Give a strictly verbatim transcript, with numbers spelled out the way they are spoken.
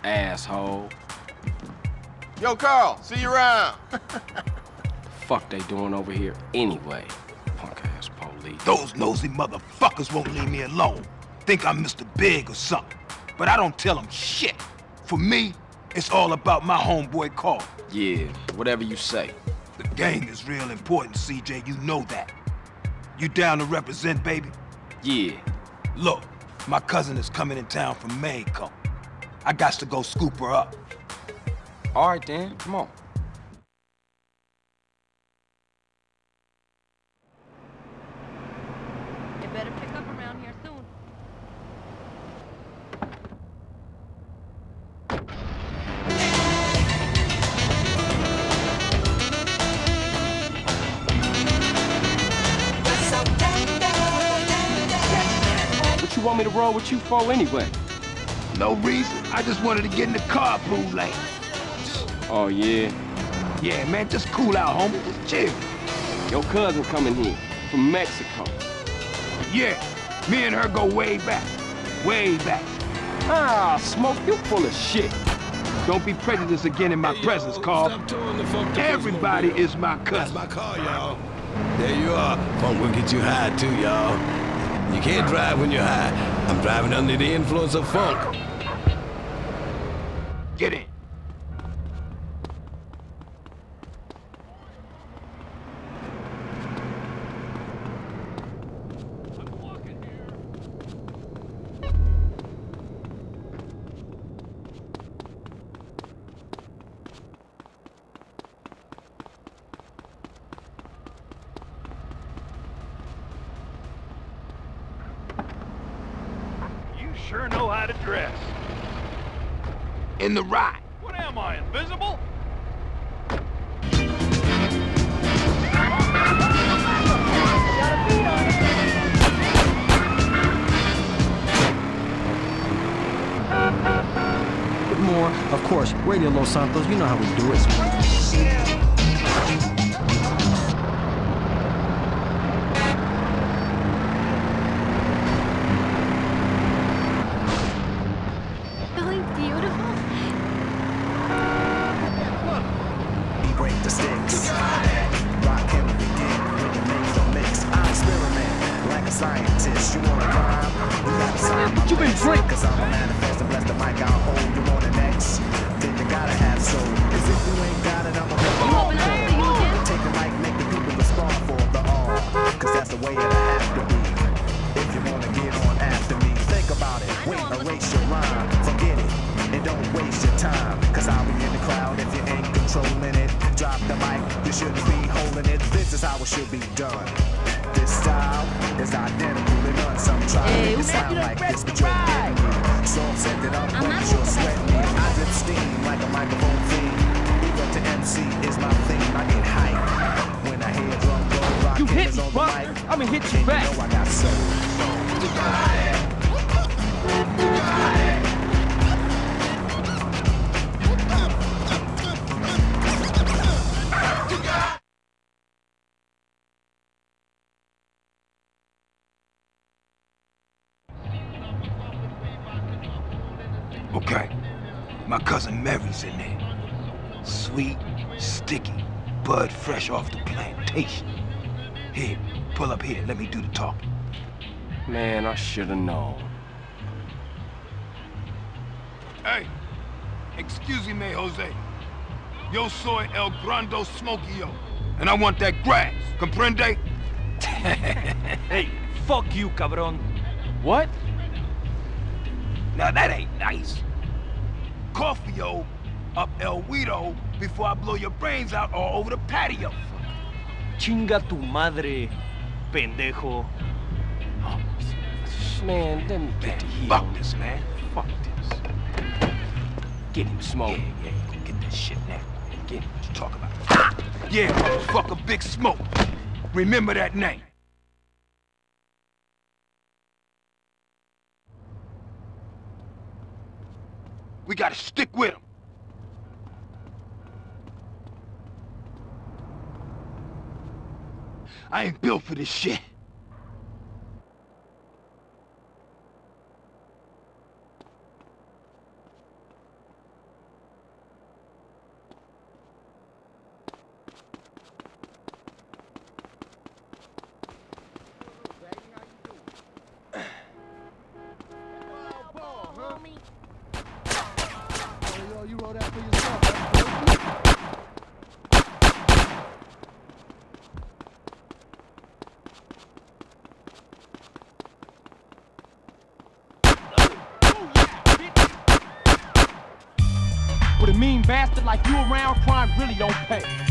asshole. Yo, Carl, see you around. The fuck they doing over here anyway? Punk-ass police. Those nosy motherfuckers won't leave me alone. Think I'm Mister Big or something. But I don't tell them shit. For me, it's all about my homeboy Carl. Yeah, whatever you say. The gang is real important, C J, you know that. You down to represent, baby? Yeah. Look, my cousin is coming in town from Mexico. I got to go scoop her up. All right, then, come on. You better pick up around here soon. What you want me to roll with you for anyway? No reason. I just wanted to get in the carpool lane. Oh, yeah? Yeah, man, just cool out, homie. Just chill. Your cousin coming here from Mexico. Yeah, me and her go way back. Way back. Ah, Smoke, you full of shit. Don't be prejudiced again in my Hey, presence, yo, Carl. stop towing the funk to Everybody Cosmo, is my That's cousin. my car, y'all. There you are. Funk will get you high, too, y'all. You can't drive when you're high. I'm driving under the influence of funk. Get in. Sure know how to dress. In the ride. What am I, invisible? Good more, of course, Radio Los Santos, you know how we do it. Scientist, you wanna rhyme? You got to sign my You been drinking? Cause I'm a manifest and bless the mic, I'll hold you on the next. Then you gotta have soul. Cause if you ain't got it, I'ma rip you off. Take the mic, make the people respond for the all. Cause that's the way it'll have to be. If you wanna get on after me, think about it. Wait, erase your rhyme. Forget it. And don't waste your time. Cause I'll be in the crowd if you ain't controlling it. Drop the mic, you shouldn't be holding it. This is how it should be done. This style is identical to none. Some try to make it sound like this, but you're getting me. So I'm setting up when you're sweating me. I drip steam like a microphone fiend. Even to M C is my theme. I get hype when I hear drum go rock. You hit me, bro. I'ma hit you back. You know I got soul. You got it. You got it. Okay, my cousin Mary's in there. Sweet, sticky, bud fresh off the plantation. Here, pull up here, let me do the talking. Man, I should've known. Hey, excuse me, Jose. Yo soy el grando smokio, and I want that grass, comprende? Hey, fuck you, cabron. What? Now that ain't nice. Coffee-o up El Guido before I blow your brains out all over the patio. Chinga tu madre, pendejo. Oh, man, let me get the heat Fuck on this, man. Fuck this. Get him, Smoke. Yeah, yeah, you gonna get that shit now. Get him, what you talking about? Ha! Yeah, motherfucker, Big Smoke. Remember that name. We gotta stick with him. I ain't built for this shit. bastard like you around, crime really don't pay.